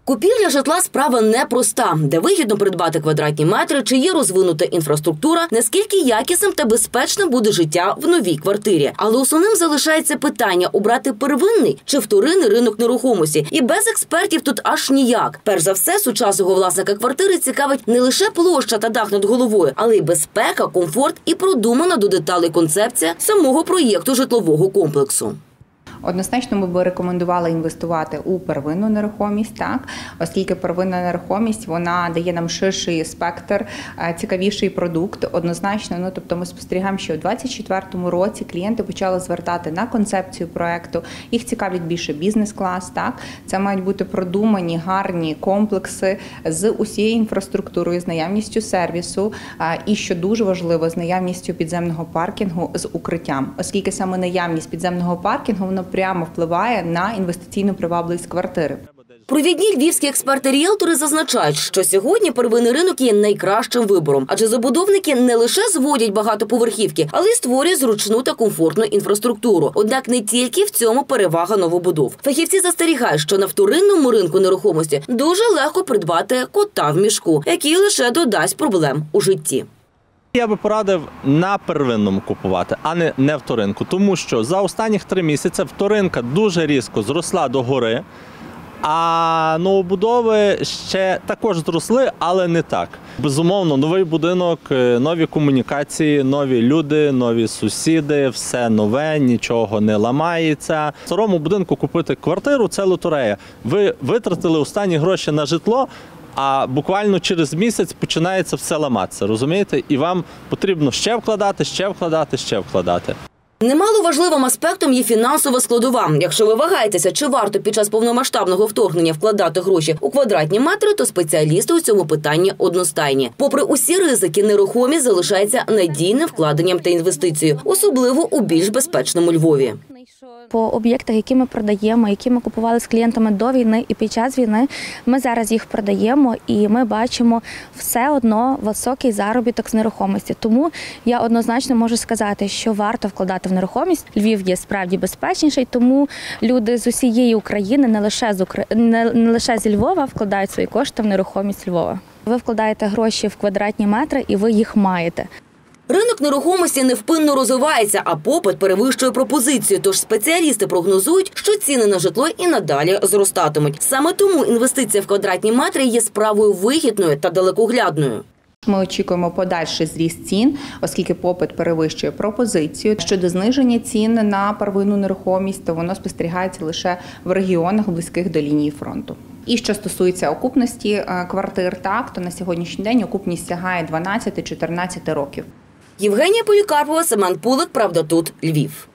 Купівля житла – справа непроста. Де вигідно придбати квадратні метри, чи є розвинута інфраструктура, наскільки якісним та безпечним буде життя в новій квартирі. Але основним залишається питання – обрати первинний чи вторинний ринок нерухомості. І без експертів тут аж ніяк. Перш за все, сучасного власника квартири цікавить не лише площа та дах над головою, але й безпека, комфорт і продумана до деталей концепція самого проєкту житлового комплексу. Однозначно ми б рекомендували інвестувати у первинну нерухомість, оскільки первинна нерухомість, вона дає нам ширший спектр, цікавіший продукт. Однозначно, тобто ми спостерігаємо, що у 2024 році клієнти почали звертати на концепцію проекту. Їх цікавить більше бізнес-клас, Це мають бути продумані, гарні комплекси з усією інфраструктурою, з наявністю сервісу і, що дуже важливо, з наявністю підземного паркінгу з укриттям. Оскільки саме наявність підземного паркінгу, воно прямо впливає на інвестиційну привабливість квартири. Провідні львівські експерти-ріелтори зазначають, що сьогодні первинний ринок є найкращим вибором, адже забудовники не лише зводять багатоповерхівки, але й створюють зручну та комфортну інфраструктуру. Однак не тільки в цьому перевага новобудов. Фахівці застерігають, що на вторинному ринку нерухомості дуже легко придбати кота в мішку, який лише додасть проблем у житті. Я би порадив на первинному купувати, а не вторинку. Тому що за останніх 3 місяці вторинка дуже різко зросла догори, а новобудови ще також зросли, але не так. Безумовно, новий будинок, нові комунікації, нові люди, нові сусіди, все нове, нічого не ламається. В старому будинку купити квартиру – це лотерея. Ви витратили останні гроші на житло, а буквально через місяць починається все ламатися, розумієте? І вам потрібно ще вкладати, ще вкладати, ще вкладати. Немало важливим аспектом є фінансова складова. Якщо ви вагаєтеся, чи варто під час повномасштабного вторгнення вкладати гроші у квадратні метри, то спеціалісти у цьому питанні одностайні. Попри усі ризики, нерухомість залишається надійним вкладенням та інвестицією, особливо у більш безпечному Львові. По об'єктах, які ми продаємо, які ми купували з клієнтами до війни і під час війни, ми зараз їх продаємо і ми бачимо все одно високий заробіток з нерухомості. Тому я однозначно можу сказати, що варто вкладати в нерухомість. Львів є справді безпечніший, тому люди з усієї України, не лише зі Львова, вкладають свої кошти в нерухомість Львова. Ви вкладаєте гроші в квадратні метри і ви їх маєте. Ринок нерухомості невпинно розвивається, а попит перевищує пропозицію. Тож спеціалісти прогнозують, що ціни на житло і надалі зростатимуть. Саме тому інвестиція в квадратні метри є справою вигідною та далекоглядною. Ми очікуємо подальший зріст цін, оскільки попит перевищує пропозицію. Щодо зниження цін на первинну нерухомість, то воно спостерігається лише в регіонах, близьких до лінії фронту. І що стосується окупності квартир, то на сьогоднішній день окупність сягає 12-14 років. Євгенія Полікарпова, Семен Пулик, «Правда тут», Львів.